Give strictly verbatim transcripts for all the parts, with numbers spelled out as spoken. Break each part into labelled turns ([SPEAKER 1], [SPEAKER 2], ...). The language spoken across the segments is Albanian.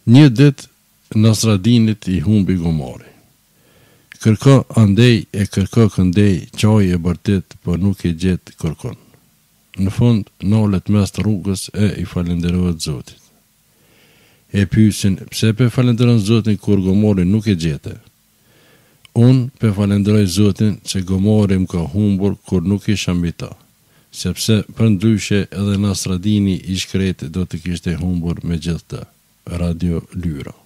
[SPEAKER 1] Një ditë Nasradinit i humbi gomari. Kërko andej e kërko këndej, qaj e bërtit, por nuk e gjet kërkon. Në fund, nalet mes të rrugës e i falenderohet Zotit. E pyesin, pse pe falenderon Zotin kur gomari nuk e gjete? Unë pe falenderoj Zotin që gomari më ka humbur kur nuk isha mbi ta, sepse për ndryshe edhe Nasradini i shkret do të kishte humbur me gjithë të. Radio Lyra.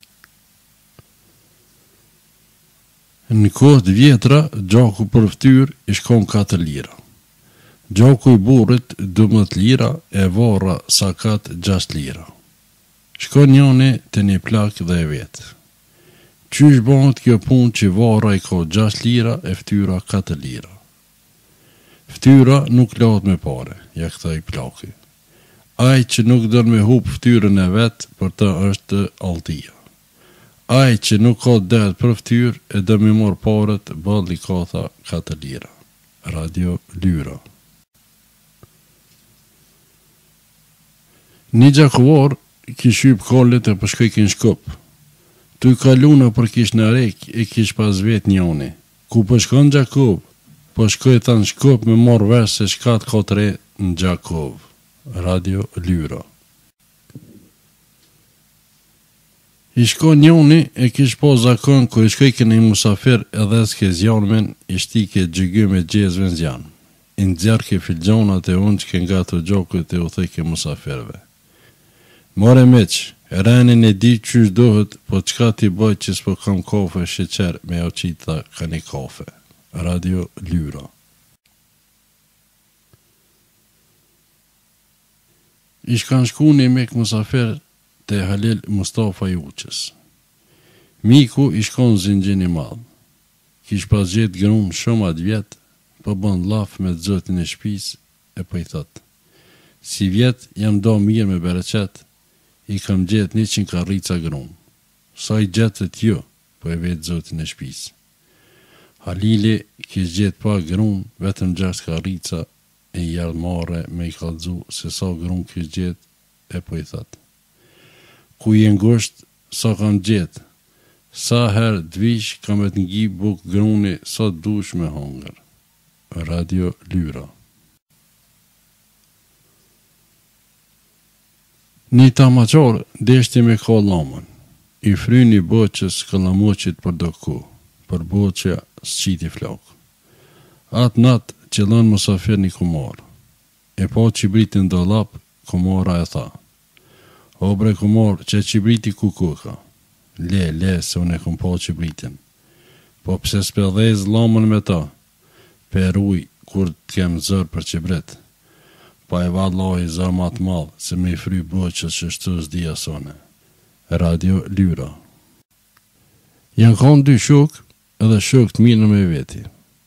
[SPEAKER 1] Në kohët vjetra, gjaku për ftyr i shkon katër lira. Gjaku i burrit dymbëdhjetë lira e varra sakat gjashtë lira. Shkon njëri te një plak dhe e vet. Qysh bëhet kjo punë që varra i ka gjashtë lira e ftyra katër lira? Ftyra nuk lahet me pare, ja kthej plaki. Ai që nuk don me hub ftyrën e vet, për të është alltia. Ai që nuk ka det për ftyrë e do me marr paret, balli katha katër lira. Radio Lyra. Një gjakuar kish hyp kollet e përshkojkin shkup. Tu i kaluna për kish në rek e kish pas vet njoni. Ku përshkon Gjakov? Përshkoj than shkup me marr vesh se shkat ka tre në Gjakov. Radio Lyra. I shko njoni e kish po zakon ku i shkojke në i musafir edhe s'ke zjanëmen i shtike gjygy me gjezve në zjanë. I nëzjarke filgjonat e unë që ke nga të gjokët e u thejke musafirve. More meq, renin e di qysh dohet, po qka ti bëj që s'po kam kafe sheqer me o qita ka një kafe. Radio Lyra. I shkan shku një mek musafir te Halil Mustafa Juqës. Miku i shkon zinxhin i madh. Kish pas gjet gruan shumë atë vjet, po bën llaf me zotin e shtëpis e po i thot: "Si vjet jam do mirë me bereqet, i kam gjet njëqind karrica gruan. Sa i gjetët ju?" po e vet zotin e shtëpis. Halili kish gjet pa gruan, vetëm gjashtë karrica e i jarmare me i kallzu se sa gruan kish gjet e po i thot: "Ku je ngusht, sa kam gjet, sa her dvish kam e të ngi buk gruni, sa dush me hongër." Radio Lyra. Një tamaqar deshti me ka lamën, i fryni boqës këllamoqit për do ku, për boqëja s'qiti flak. Atë natë qëllon musafir një kumar, e pa që britin do lap, kumara e tha: "O bre kumar, që që briti ku kuka? Le, le, se unë e kum pa që britin. Po pse s'pedhez lamën me ta? Per uj, kur t'kem zër për që bret. Pa e vallahi zër ma të madh, se me i fry boqës që shtu s'di asone." Radio Lyra. Janë kanë dy shok, edhe shok të mirë me veti.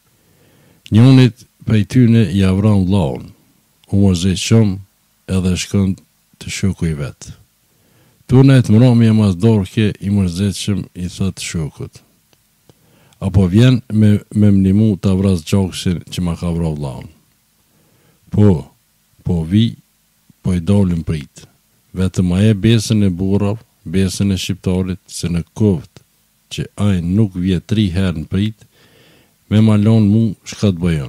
[SPEAKER 1] Njonit prej tyne i avran laun, u mërzit shumë edhe shkën të shoku i vetë. Turnet mrami e mas dorke i mërzitshëm i thët shokut: "Apo vjen me, me mnimu të avraz gjoksin që ma ka vrav laun?" "Po, po vi, po i dolim prit. Vetëm a e besën e burav, besën e shqiptarit, se në koft që aj nuk vje tri herë në prit, me malon mu shka të bëjon.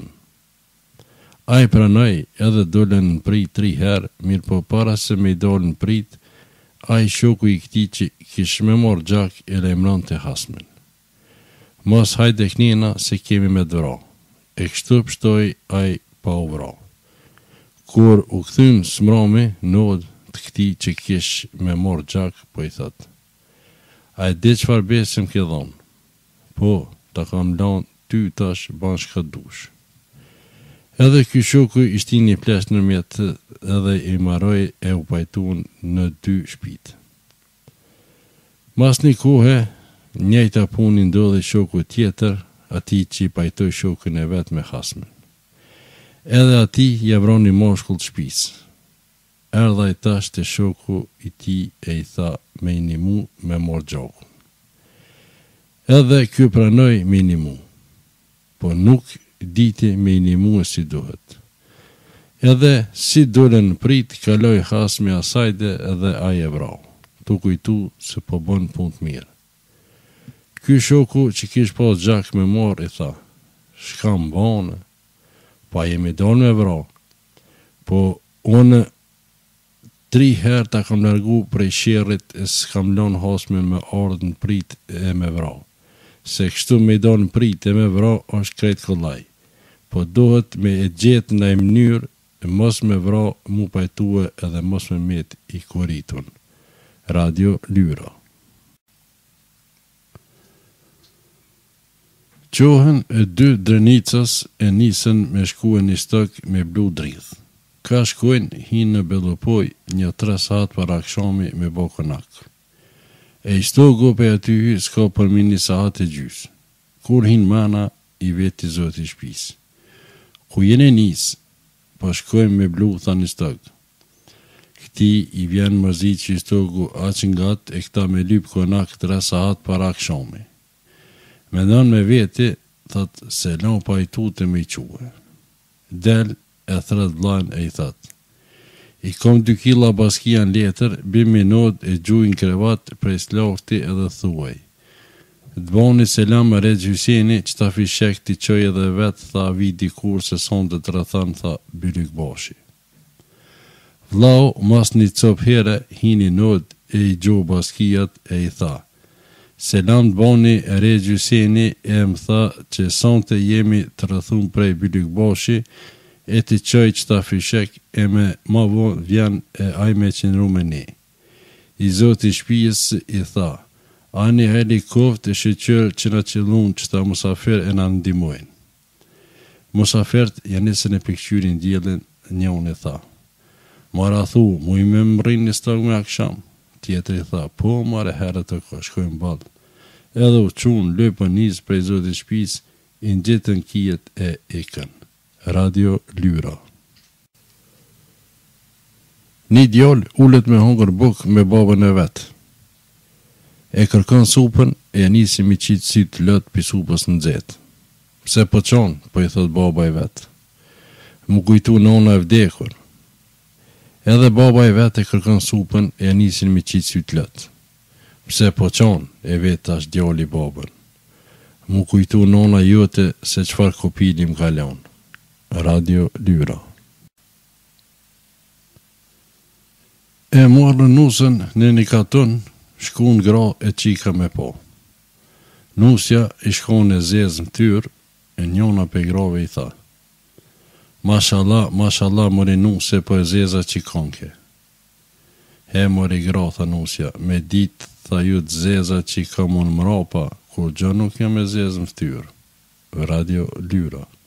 [SPEAKER 1] Aj pranoj edhe dolen në prit tri herë, mirë po para se me i dolen në prit, aj shoku i këti që kish me mor gjak e lemran të hasmin. Mos hajde knina se kemi me dëvra." E kështu pështoj aj pa u vra. Kur u këthyn smrami, nod të këti që kish me mor gjak, po i thot: "A e di qfar besim ke dhon? Po, ta kam lan ty tash ban shka dush." Edhe ky shoku ishti një plesh në mjetë edhe i maroj e u pajtun në dy shpit. Mas një kohë, njëjta puni ndodhi shoku tjetër, ati që i pajtoj shokun e vetë me hasmen. Edhe ati javron një moshkull të shpis. Erdha i tash të shoku i ti e i tha me i një mu me mor gjakun. Edhe kjo pranoj me i një mu, po nuk diti me i një mu e si duhet. Edhe si dole në prit, kaloj hasme asajde edhe aje vrau. të kujtu se po bën punë të mirë. Ky shoku që kish pas gjak me marë i tha, shkam bane, pa jemi dalë me vra, po unë tri herë ta kam largu prej sherrit e s'kam lon hasme me ardhë në prit e me vra. Se kështu me dalë në prit e me vra është krejt kollaj, po dohet me e gjetë në e mënyrë e mos me vra mu pajtue edhe mos me met i kuritun. Radio Lyra. Qohen e dy drenicës e nisën me shkue një stëk me blu dridh. Ka shkuen hinë në Bellopoj një tre saat për akshami me bo konak. E i stogu pe aty hy s'ka përmi një saat e gjys. Kur hinë mana i veti zoti shpis. Ku jene nisë, po shkojmë me blu tha një stëk. Këti i vjen mërzi që i stogu aqë ngat e këta me lyp konak tre saat për akshami. Me ndonë me veti, thët se lau pa i tute me i quë. Del e thret vlajnë e i thët. I kom dy kila baskia në letër, bim minod e gjujnë krevat prej slafti edhe thuaj. Dboni selam e Reg Hyseni që ta fishek t'i qoj edhe vetë tha vidi kur se son dhe të rëthan tha Bylyk Bashi. Vlau mas një cop here hini nod e i gjo baskiat e i tha. Selam dboni e Reg Hyseni e më tha që sonte jemi të rëthun prej Bylyk Bashi e t'i qoj që ta fishek e me ma von vjen e ajme qenru me ne. I zoti shpijës i tha, ani heli koft e shqyqër që na qëllun që ta musafir e na ndimojnë. Musafert janë nisën e pikqyrin djelin, njën e tha. Mara thu, mu i me mërin një stag me aksham. Tjetëri tha, po mare herë të ko, shkojmë balë. Edhe u qunë, lëpën njës prej zoti shpijës, i në gjithën kijet e ikën. Radio Lyra. Një djall ullet me hongër buk me babën e vetë. E kërkon supën e nisi mi qitë sytë lët pi supës në zetë. Pse po qonë, po i thot baba i vetë. Mu kujtu nona e vdekur. Edhe baba i vetë e kërkon supën e nisin mi qitë sytë lët. Pse po qonë, e vetë ashtë djalli babën. Mu kujtu nona jote se qfar kopili më kalon. Radio Lyra. E marrë nusën në një katon, shkun gra e qika me po. Nusja i shkon e zezë në tyrë, e njona pe grave i tha. Mashallah, mashallah, mëri nusë po e zeza qikonke. He mëri gra, tha nusja, me ditë tha ju të zeza që i ka mon mrapa, kur gjë nuk jam e zezë në tyrë. Radio Lyra.